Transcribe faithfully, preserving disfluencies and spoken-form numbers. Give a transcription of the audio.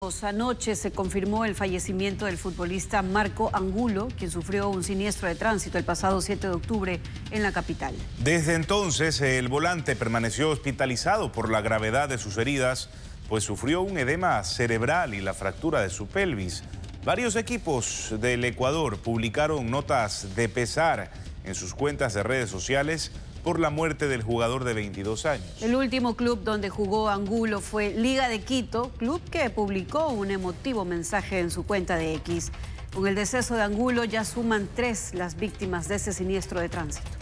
Anoche se confirmó el fallecimiento del futbolista Marco Angulo, quien sufrió un siniestro de tránsito el pasado siete de octubre en la capital. Desde entonces, el volante permaneció hospitalizado por la gravedad de sus heridas, pues sufrió un edema cerebral y la fractura de su pelvis. Varios equipos del Ecuador publicaron notas de pesar en sus cuentas de redes sociales por la muerte del jugador de veintidós años. El último club donde jugó Angulo fue Liga de Quito, club que publicó un emotivo mensaje en su cuenta de X. Con el deceso de Angulo ya suman tres las víctimas de ese siniestro de tránsito.